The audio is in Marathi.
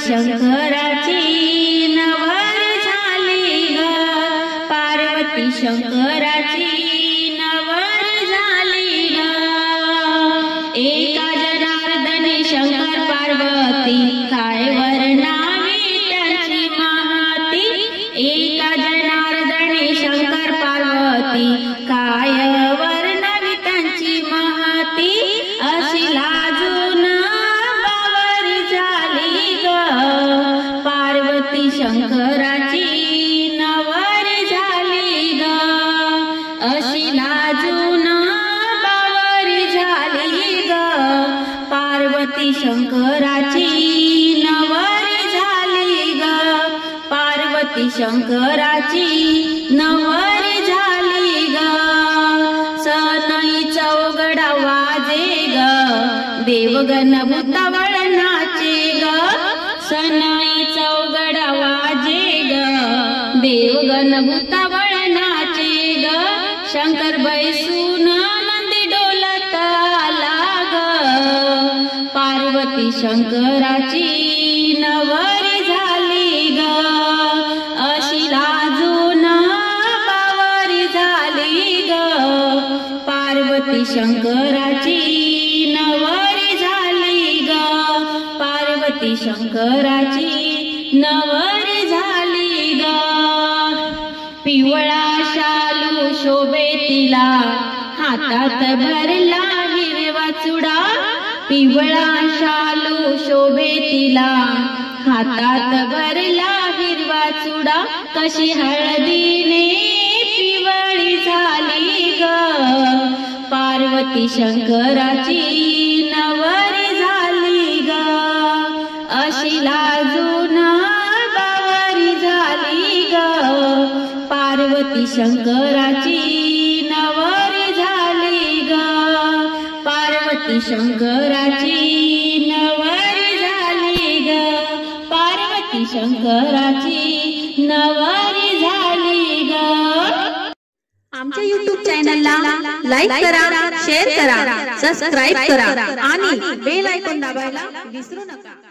शंकराची नवर झाली ग, पार्वती शंकराची नवर झाली ग। एका जनार्दनी शंकर पार्वती काय वर्णावी त्यांची महती, एका जनार्दनी शंकर पार्वती काय वर्णावी त्यांची महती, अशी लाजून बावरी झाली ग, पार्वती शंकराची नवर झाली ग, अशी लाजून बावरी झाली ग, पार्वती शंकराची नवर झाली ग, पार्वती शंकराची नवर झाली ग। सनई चौघडा वाजे ग, देवगण भूतावळ नाचे ग, सनई चौघडा वाजे ग, देवगण भूतावळ नाचे ग, शंकर बैसून नंदी डोलत आला ग, पार्वती शंकराची नवर झाली ग, अशी लाजून बावरी झाली ग, पार्वती शंकराची नवर झाली ग, पार्वती शंकराची नवर झाली ग। पिवळा शालू शोभे तिला, हातात भरला हिरवा चुडा, पिवळा शालू शोभे तिला, हातात भरला हिरवा चुडा, कशी हळदीने पिवळी झाली ग, पार्वती शंकराची नवर झाली ग, अशी लाजून बावरी झाली ग, पार्वती शंकराची नवर झाली ग, पार्वती शंकराची नवर झाली ग, पार्वती शंकराची नवर झाली ग। आमच्या YouTube चॅनलला लाईक करा, शेअर करा, सबस्क्राइब करा आणि बेल आयकॉन दाबायला विसरू नका।